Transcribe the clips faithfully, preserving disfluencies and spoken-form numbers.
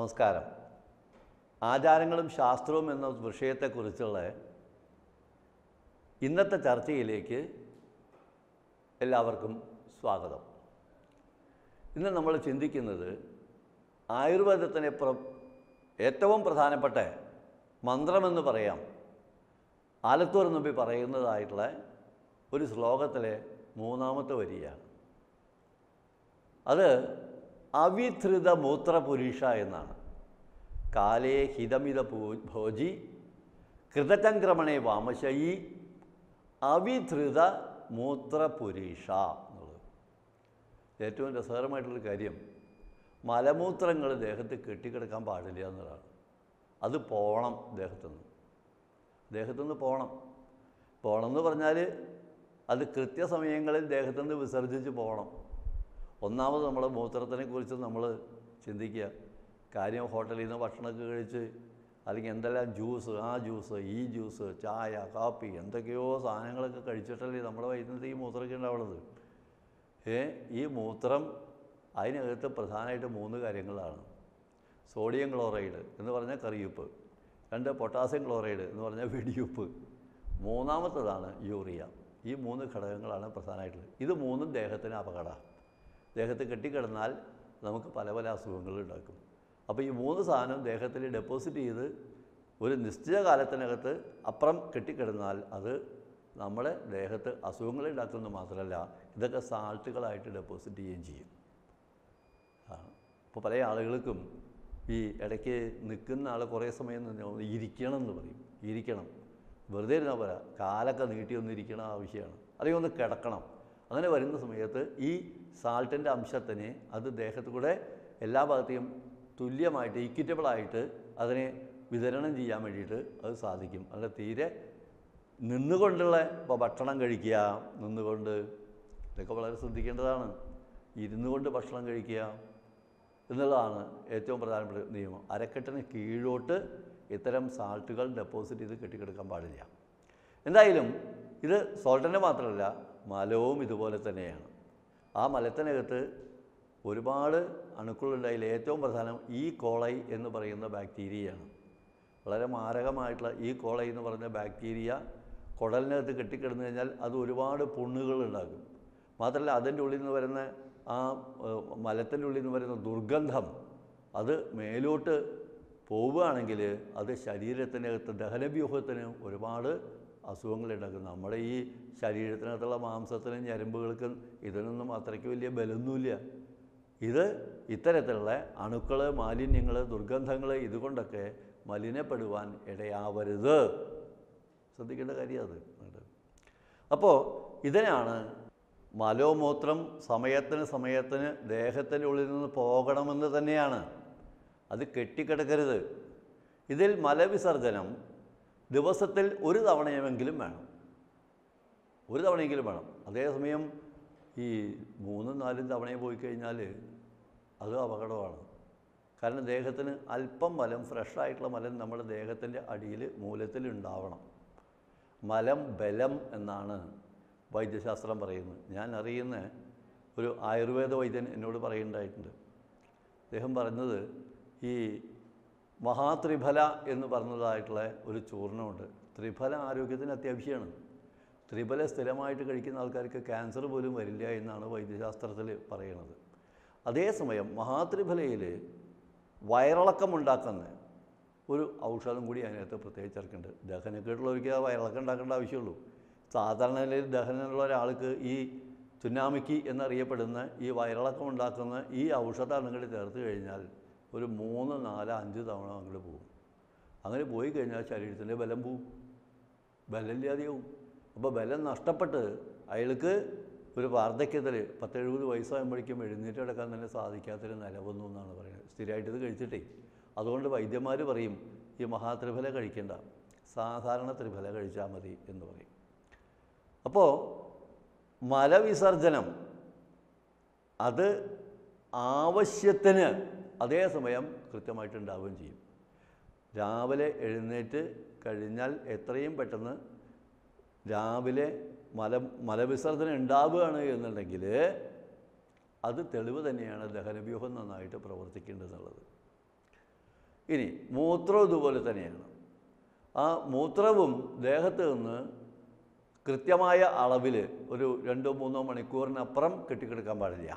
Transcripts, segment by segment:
നമസ്കാരം. ആചാരങ്ങളും ശാസ്ത്രവും എന്ന വിഷയത്തെക്കുറിച്ചുള്ള ഇന്നത്തെ ചർച്ചയിലേക്ക് എല്ലാവർക്കും സ്വാഗതം. ഇന്ന് നമ്മൾ ചിന്തിക്കുന്നത് ആയുർവേദത്തിനെ പ്ര ഏറ്റവും പ്രധാനപ്പെട്ട മന്ത്രമെന്ന് പറയാം ആലത്തൂർ നമ്പി പറയുന്നതായിട്ടുള്ള ഒരു ശ്ലോകത്തിലെ മൂന്നാമത്തെ വരിയാണ്. അത് അവിധൃത മൂത്രപുരീഷ എന്നാണ്. കാലേ ഹിതമിത ഭോജി കൃതചംക്രമണേ വാമശയി അവിധൃത മൂത്രപുരീഷ എന്നുള്ളത്. ഏറ്റവും രസകരമായിട്ടുള്ളൊരു കാര്യം, മലമൂത്രങ്ങൾ ദേഹത്ത് കെട്ടിക്കിടക്കാൻ പാടില്ല എന്നുള്ളതാണ്. അത് പോകണം ദേഹത്തുനിന്ന് ദേഹത്തുനിന്ന് പോകണം പോകണം എന്ന് പറഞ്ഞാൽ അത് കൃത്യസമയങ്ങളിൽ ദേഹത്തുനിന്ന് വിസർജിച്ച് പോകണം. ഒന്നാമത് നമ്മൾ മൂത്രത്തിനെ കുറിച്ച് നമ്മൾ ചിന്തിക്കുക. കാര്യം ഹോട്ടലിൽ നിന്ന് ഭക്ഷണമൊക്കെ കഴിച്ച് അല്ലെങ്കിൽ എന്തെല്ലാം ജ്യൂസ്, ആ ജ്യൂസ്, ഈ ജ്യൂസ്, ചായ, കാപ്പി, എന്തൊക്കെയോ സാധനങ്ങളൊക്കെ കഴിച്ചിട്ടല്ലേ നമ്മുടെ വൈകുന്നേരത്ത് ഈ മൂത്രമൊക്കെ ഉണ്ടാവുന്നത്. ഏ ഈ മൂത്രം അതിനകത്ത് പ്രധാനമായിട്ട് മൂന്ന് കാര്യങ്ങളാണ്. സോഡിയം ക്ലോറൈഡ് എന്ന് പറഞ്ഞാൽ കറിയുപ്പ്, രണ്ട് പൊട്ടാസ്യം ക്ലോറൈഡ് എന്ന് പറഞ്ഞാൽ വെടിയുപ്പ്, മൂന്നാമത്തതാണ് യൂറിയ. ഈ മൂന്ന് ഘടകങ്ങളാണ് പ്രധാനമായിട്ടുള്ളത്. ഇത് മൂന്നും ദേഹത്തിന് അപകടമാണ്. ദേഹത്ത് കെട്ടിക്കിടന്നാൽ നമുക്ക് പല പല അസുഖങ്ങൾ ഉണ്ടാക്കും. അപ്പോൾ ഈ മൂന്ന് സാധനം ദേഹത്തിൽ ഡെപ്പോസിറ്റ് ചെയ്ത് ഒരു നിശ്ചിത കാലത്തിനകത്ത് അപ്പുറം കെട്ടിക്കിടന്നാൽ അത് നമ്മുടെ ദേഹത്ത് അസുഖങ്ങൾ ഉണ്ടാക്കുന്നത് മാത്രമല്ല, ഇതൊക്കെ സാൾട്ടുകളായിട്ട് ഡെപ്പോസിറ്റ് ചെയ്യുകയും ചെയ്യും. അപ്പോൾ പല ആളുകൾക്കും ഈ ഇടയ്ക്ക് നിൽക്കുന്ന ആൾ കുറേ സമയം നിന്ന് ഇരിക്കണം എന്ന് പറയും. ഇരിക്കണം, വെറുതെ ഇരുന്നാൽ പോരാ, കാലൊക്കെ നീട്ടി ഒന്നിരിക്കണം ആവശ്യമാണ്, അല്ലെങ്കിൽ ഒന്ന് കിടക്കണം. അങ്ങനെ വരുന്ന സമയത്ത് ഈ സാൾട്ടിൻ്റെ അംശത്തിന് അത് ദേഹത്ത് കൂടെ എല്ലാ ഭാഗത്തെയും തുല്യമായിട്ട് ഈക്വിറ്റബിളായിട്ട് അതിനെ വിതരണം ചെയ്യാൻ വേണ്ടിയിട്ട് അത് സാധിക്കും. അല്ല തീരെ നിന്നുകൊണ്ടുള്ള ഇപ്പോൾ ഭക്ഷണം കഴിക്കുക, നിന്നുകൊണ്ട്, ഇതൊക്കെ വളരെ ശ്രദ്ധിക്കേണ്ടതാണ്. ഇരുന്നു കൊണ്ട് ഭക്ഷണം കഴിക്കുക എന്നുള്ളതാണ് ഏറ്റവും പ്രധാനപ്പെട്ട നിയമം. അരക്കെട്ടിന് കീഴോട്ട് ഇത്തരം സാൾട്ടുകൾ ഡെപ്പോസിറ്റ് ചെയ്ത് കെട്ടിക്കിടക്കാൻ പാടില്ല. എന്തായാലും ഇത് സോൾട്ടിൻ്റെ മാത്രമല്ല, മലവും ഇതുപോലെ തന്നെയാണ്. ആ മലത്തിനകത്ത് ഒരുപാട് അണുക്കളുണ്ടായാൽ ഏറ്റവും പ്രധാനം ഈ കോളൈ എന്ന് പറയുന്ന ബാക്ടീരിയയാണ്. വളരെ മാരകമായിട്ടുള്ള ഈ കോളൈ എന്ന് പറയുന്ന ബാക്ടീരിയ കുടലിനകത്ത് കെട്ടിക്കിടന്നു കഴിഞ്ഞാൽ അത് ഒരുപാട് പുണ്ണുകൾ ഉണ്ടാക്കും. മാത്രമല്ല അതിൻ്റെ ഉള്ളിൽ നിന്ന് വരുന്ന ആ മലത്തിൻ്റെ ഉള്ളിൽ നിന്ന് വരുന്ന ദുർഗന്ധം അത് മേലോട്ട് പോവുകയാണെങ്കിൽ അത് ശരീരത്തിനകത്ത് ദഹനവ്യൂഹത്തിന് ഒരുപാട് അസുഖങ്ങളുണ്ടാക്കും. നമ്മുടെ ഈ ശരീരത്തിനകത്തുള്ള മാംസത്തിനും ഞരമ്പുകൾക്കും ഇതിനൊന്നും അത്രയ്ക്ക് വലിയ ബലമൊന്നുമില്ല. ഇത് ഇത്തരത്തിലുള്ള അണുക്കൾ, മാലിന്യങ്ങൾ, ദുർഗന്ധങ്ങൾ ഇതുകൊണ്ടൊക്കെ മലിനപ്പെടുവാൻ ഇടയാവരുത്. ശ്രദ്ധിക്കേണ്ട കാര്യം അത്. അപ്പോൾ ഇതിനാണ് മലോമൂത്രം സമയത്തിന് സമയത്തിന് ദേഹത്തിൻ്റെ ഉള്ളിൽ നിന്ന് പോകണമെന്ന് തന്നെയാണ്. അത് കെട്ടിക്കിടക്കരുത്. ഇതിൽ മലവിസർജനം ദിവസത്തിൽ ഒരു തവണയെങ്കിലും വേണം. ഒരു തവണയെങ്കിലും വേണം. അതേസമയം ഈ മൂന്നും നാലും തവണയും പോയി കഴിഞ്ഞാൽ അത് അപകടമാണ്. കാരണം ദേഹത്തിന് അല്പം മലം, ഫ്രഷായിട്ടുള്ള മലം നമ്മുടെ ദേഹത്തിൻ്റെ അടിയിൽ മൂലത്തിൽ ഉണ്ടാവണം. മലം ബലം എന്നാണ് വൈദ്യശാസ്ത്രം പറയുന്നത്. ഞാൻ അറിയുന്ന ഒരു ആയുർവേദ വൈദ്യൻ എന്നോട് പറയുന്നുണ്ടായിട്ടുണ്ട്. അദ്ദേഹം പറഞ്ഞത് ഈ മഹാത്രിഫല എന്ന് പറഞ്ഞതായിട്ടുള്ള ഒരു ചൂർണ്ണമുണ്ട്. ത്രിഫല ആരോഗ്യത്തിന് അത്യാവശ്യമാണ്. ത്രിഫല സ്ഥിരമായിട്ട് കഴിക്കുന്ന ആൾക്കാർക്ക് ക്യാൻസർ പോലും വരില്ല എന്നാണ് വൈദ്യശാസ്ത്രത്തിൽ പറയുന്നത്. അതേസമയം മഹാത്രിഫലയിൽ വയറിളക്കമുണ്ടാക്കുന്ന ഒരു ഔഷധം കൂടി അതിനകത്ത് പ്രത്യേകിച്ച് ചേർക്കുന്നുണ്ട്. ദഹനക്കേട്ടുള്ളവർക്ക് ആ വയറിളക്കം ഉണ്ടാക്കേണ്ട ആവശ്യമുള്ളൂ. സാധാരണ നിലയിൽ ദഹനമുള്ള ഒരാൾക്ക് ഈ ചുനാമിക്ക് എന്നറിയപ്പെടുന്ന ഈ വയറിളക്കം ഉണ്ടാക്കുന്ന ഈ ഔഷധം അങ്ങോട്ട് ചേർത്ത് കഴിഞ്ഞാൽ ഒരു മൂന്ന് നാല് അഞ്ച് തവണ അങ്ങോട്ട് പോകും. അങ്ങനെ പോയി കഴിഞ്ഞാൽ ശരീരത്തിൻ്റെ ബലം പോവും, ബലമില്ലാതെയാവും. അപ്പോൾ ബലം നഷ്ടപ്പെട്ട് അയാൾക്ക് ഒരു വാർദ്ധക്യത്തിൽ പത്തെഴുപത് വയസ്സാകുമ്പോഴേക്കും എഴുന്നേറ്റ് കിടക്കാൻ തന്നെ സാധിക്കാത്തൊരു നിലവന്നു എന്നാണ് പറയുന്നത്. സ്ഥിരമായിട്ട് ഇത് കഴിച്ചിട്ടേ. അതുകൊണ്ട് വൈദ്യന്മാർ പറയും ഈ മഹാത്രിഫല കഴിക്കേണ്ട, സാധാരണ ത്രിഫല കഴിച്ചാൽ മതി എന്ന് പറയും. അപ്പോൾ മലവിസർജനം അത് ആവശ്യത്തിന് അതേസമയം കൃത്യമായിട്ടുണ്ടാവുകയും ചെയ്യും. രാവിലെ എഴുന്നേറ്റ് കഴിഞ്ഞാൽ എത്രയും പെട്ടെന്ന് രാവിലെ മല മലവിസർജനം ഉണ്ടാവുകയാണ് എന്നുണ്ടെങ്കിൽ അത് തെളിവ് തന്നെയാണ് ദഹനവ്യൂഹം നന്നായിട്ട് പ്രവർത്തിക്കേണ്ടതെന്നുള്ളത്. ഇനി മൂത്രം ഇതുപോലെ തന്നെയാണ്. ആ മൂത്രവും ദേഹത്ത് നിന്ന് കൃത്യമായ അളവിൽ ഒരു രണ്ടോ മൂന്നോ മണിക്കൂറിനപ്പുറം കെട്ടിക്കിടക്കാൻ പാടില്ല.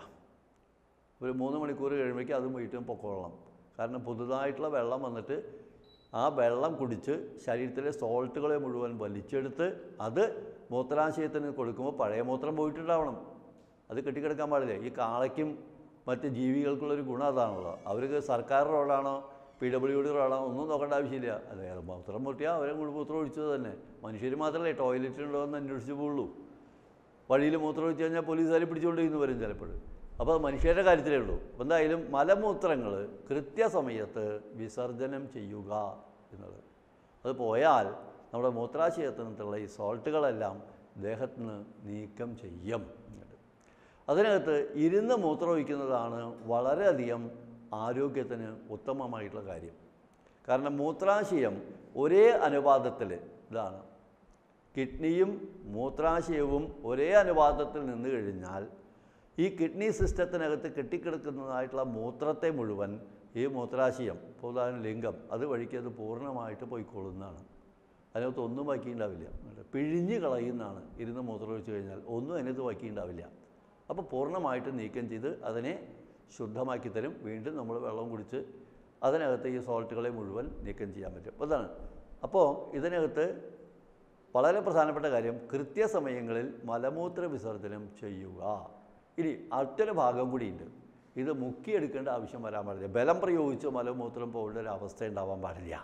ഒരു മൂന്ന് മണിക്കൂർ കഴിയുമ്പോഴേക്കും അതും വീട്ടും പൊക്കോളണം. കാരണം പുതുതായിട്ടുള്ള വെള്ളം വന്നിട്ട് ആ വെള്ളം കുടിച്ച് ശരീരത്തിലെ സോൾട്ടുകളെ മുഴുവൻ വലിച്ചെടുത്ത് അത് മൂത്രാശയത്തിന് കൊടുക്കുമ്പോൾ പഴയ മൂത്രം പോയിട്ടുണ്ടാവണം. അത് കെട്ടിക്കിടക്കാൻ പാടില്ല. ഈ കാളയ്ക്കും മറ്റ് ജീവികൾക്കുള്ളൊരു ഗുണം അതാണല്ലോ. അവർക്ക് സർക്കാർ റോഡാണോ പി ഡബ്ല്യു ഡി റോഡാണോ ഒന്നും നോക്കേണ്ട ആവശ്യമില്ല. അത് മൂത്രം മുട്ടിയാൽ അവരെ മൂത്രം ഒഴിച്ചത് തന്നെ. മനുഷ്യർ മാത്രമല്ലേ ടോയ്ലറ്റ് ഉണ്ടോ എന്ന് അന്വേഷിച്ച് പോകുള്ളൂ. വഴിയിൽ മൂത്രം ഒഴിച്ച് കഴിഞ്ഞാൽ പോലീസുകാർ പിടിച്ചുകൊണ്ടിരിക്കുന്നു വരും ചിലപ്പോൾ. അപ്പോൾ അത് മനുഷ്യരുടെ കാര്യത്തിലേ ഉള്ളൂ. അപ്പോൾ എന്തായാലും മലമൂത്രങ്ങൾ കൃത്യസമയത്ത് വിസർജനം ചെയ്യുക എന്നുള്ളത്. അത് പോയാൽ നമ്മുടെ മൂത്രാശയത്തിനകത്തുള്ള ഈ സോൾട്ടുകളെല്ലാം ദേഹത്ത് നിന്ന് നീക്കം ചെയ്യും. അതിനകത്ത് ഇരുന്ന് മൂത്രമൊഴിക്കുന്നതാണ് വളരെയധികം ആരോഗ്യത്തിന് ഉത്തമമായിട്ടുള്ള കാര്യം. കാരണം മൂത്രാശയം ഒരേ അനുപാതത്തിൽ ഇതാണ്. കിഡ്നിയും മൂത്രാശയവും ഒരേ അനുപാതത്തിൽ നിന്ന് കഴിഞ്ഞാൽ ഈ കിഡ്നി സിസ്റ്റത്തിനകത്ത് കെട്ടിക്കിടക്കുന്നതായിട്ടുള്ള മൂത്രത്തെ മുഴുവൻ ഈ മൂത്രാശയം, ഉദാഹരണം ലിംഗം, അത് വഴിക്ക് അത് പൂർണ്ണമായിട്ട് പോയിക്കൊള്ളുന്നതാണ്. അതിനകത്ത് ഒന്നും ബാക്കിയുണ്ടാവില്ല. പിഴിഞ്ഞ് കളയുന്നതാണ്. ഇരുന്ന് മൂത്രമൊഴിച്ച് കഴിഞ്ഞാൽ ഒന്നും അതിനകത്ത് ബാക്കിയുണ്ടാവില്ല. അപ്പോൾ പൂർണ്ണമായിട്ട് നീക്കം ചെയ്ത് അതിനെ ശുദ്ധമാക്കി തരും. വീണ്ടും നമ്മൾ വെള്ളം കുടിച്ച് അതിനകത്ത് ഈ സോൾട്ടുകളെ മുഴുവൻ നീക്കം ചെയ്യാൻ പറ്റും. അതാണ്. അപ്പോൾ ഇതിനകത്ത് വളരെ പ്രധാനപ്പെട്ട കാര്യം കൃത്യസമയങ്ങളിൽ മലമൂത്ര വിസർജനം ചെയ്യുക. ഇനി അടുത്തൊരു ഭാഗം കൂടിയുണ്ട്. ഇത് മുക്കിയെടുക്കേണ്ട ആവശ്യം വരാൻ പാടില്ല. ബലം പ്രയോഗിച്ച് മലമൂത്രം പോകേണ്ട ഒരു അവസ്ഥ ഉണ്ടാവാൻ പാടില്ല.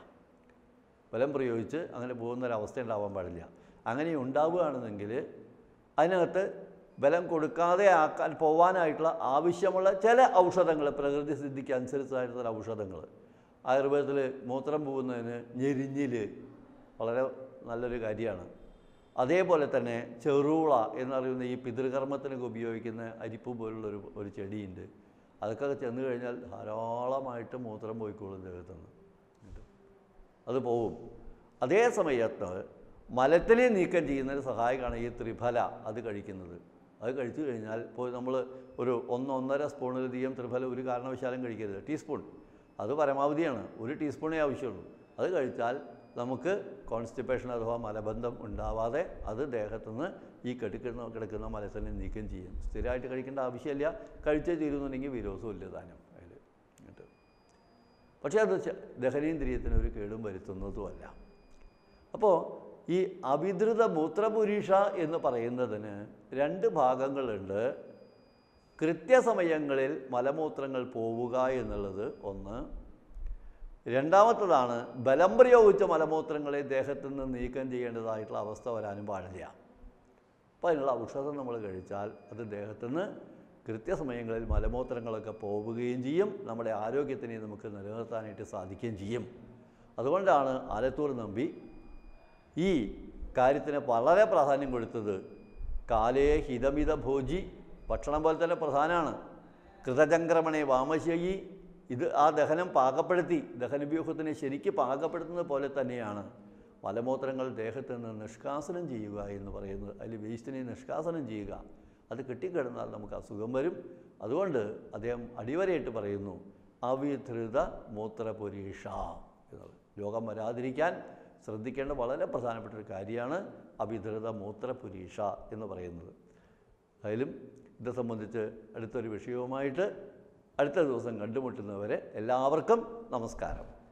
ബലം പ്രയോഗിച്ച് അങ്ങനെ പോകുന്നൊരവസ്ഥ ഉണ്ടാവാൻ പാടില്ല. അങ്ങനെ ഉണ്ടാവുകയാണെന്നെങ്കിൽ അതിനകത്ത് ബലം കൊടുക്കാതെ ആക്കാൻ പോകാനായിട്ടുള്ള ആവശ്യമുള്ള ചില ഔഷധങ്ങൾ, പ്രകൃതി സിദ്ധിക്ക് അനുസരിച്ചായിട്ടുള്ള ഔഷധങ്ങൾ, ആയുർവേദത്തിൽ മൂത്രം പോകുന്നതിന് ഞെരിഞ്ഞിൽ വളരെ നല്ലൊരു കാര്യമാണ്. അതേപോലെ തന്നെ ചെറുള എന്നറിയുന്ന ഈ പിതൃകർമ്മത്തിനൊക്കെ ഉപയോഗിക്കുന്ന അരിപ്പ് പോലുള്ളൊരു ഒരു ചെടിയുണ്ട്. അതൊക്കെ ചെന്ന് കഴിഞ്ഞാൽ ധാരാളമായിട്ട് മൂത്രം പോയിക്കോളും ദേഹത്തുനിന്ന്. അത് പോവും. അതേ സമയത്ത് മലത്തിനെ നീക്കം ചെയ്യുന്നതിന് സഹായകമാണ് ഈ ത്രിഫല അത് കഴിക്കുന്നത്. അത് കഴിച്ചു കഴിഞ്ഞാൽ ഇപ്പോൾ നമ്മൾ ഒരു ഒന്നൊന്നര സ്പൂണിലധികം ത്രിഫല ഒരു കാരണവശാലും കഴിക്കരുത്. ടീസ്പൂൺ അത് പരമാവധിയാണ്. ഒരു ടീസ്പൂണേ ആവശ്യമുള്ളൂ. അത് കഴിച്ചാൽ നമുക്ക് കോൺസ്റ്റിപ്പേഷൻ അഥവാ മലബന്ധം ഉണ്ടാവാതെ അത് ദേഹത്തുനിന്ന് ഈ കെട്ടിക്കിടന്ന കിടക്കുന്ന മലത്തിനെ നീക്കം ചെയ്യും. സ്ഥിരമായിട്ട് കഴിക്കേണ്ട ആവശ്യമില്ല. കഴിച്ചേ തീരുന്നുണ്ടെങ്കിൽ വിരോധവും ഇല്ല താനും അതിൽ കേട്ടോ. പക്ഷേ അത് ദഹനേന്ദ്രിയത്തിന് ഒരു കേടും വരുത്തുന്നതുമല്ല. അപ്പോൾ ഈ അവിധൃത മൂത്രപുരീഷ എന്ന് പറയുന്നതിന് രണ്ട് ഭാഗങ്ങളുണ്ട്. കൃത്യസമയങ്ങളിൽ മലമൂത്രങ്ങൾ പോവുക എന്നുള്ളത് ഒന്ന്. രണ്ടാമത്തതാണ് ബലം പ്രയോഗിച്ച മലമൂത്രങ്ങളെ ദേഹത്തു നിന്ന് നീക്കം ചെയ്യേണ്ടതായിട്ടുള്ള അവസ്ഥ വരാനും പാടില്ല. അപ്പോൾ അതിനുള്ള ഔഷധം നമ്മൾ കഴിച്ചാൽ അത് ദേഹത്തുനിന്ന് കൃത്യസമയങ്ങളിൽ മലമൂത്രങ്ങളൊക്കെ പോവുകയും ചെയ്യും. നമ്മുടെ ആരോഗ്യത്തിനെ നമുക്ക് നിലനിർത്താനായിട്ട് സാധിക്കുകയും ചെയ്യും. അതുകൊണ്ടാണ് ആലത്തൂർ നമ്പി ഈ കാര്യത്തിന് വളരെ പ്രാധാന്യം കൊടുത്തത്. കാലേ ഹിതമിത ഭോജി, ഭക്ഷണം പോലെ തന്നെ പ്രധാനമാണ്. കൃതചംക്രമണേ വാമശയി, ഇത് ആ ദഹനം പാകപ്പെടുത്തി ദഹനവ്യൂഹത്തിനെ ശരിക്ക് പാകപ്പെടുത്തുന്നത് പോലെ തന്നെയാണ് മലമൂത്രങ്ങൾ ദേഹത്ത് നിന്ന് നിഷ്കാസനം ചെയ്യുക എന്ന് പറയുന്നത്. അതിൽ വേസ്റ്റിനെ നിഷ്കാസനം ചെയ്യുക. അത് കെട്ടിക്കിടന്നാൽ നമുക്ക് അസുഖം വരും. അതുകൊണ്ട് അദ്ദേഹം അടിവരയിട്ട് പറയുന്നു അവിധൃത മൂത്രപുരീഷ എന്നുള്ളത്. രോഗം വരാതിരിക്കാൻ ശ്രദ്ധിക്കേണ്ട വളരെ പ്രധാനപ്പെട്ട ഒരു കാര്യമാണ് അവിധൃത മൂത്രപുരീഷ എന്ന് പറയുന്നത്. അതിലും ഇത് സംബന്ധിച്ച് അടുത്തൊരു വിഷയവുമായിട്ട് അടുത്ത ദിവസം കണ്ടുമുട്ടുന്നവരെ എല്ലാവർക്കും നമസ്കാരം.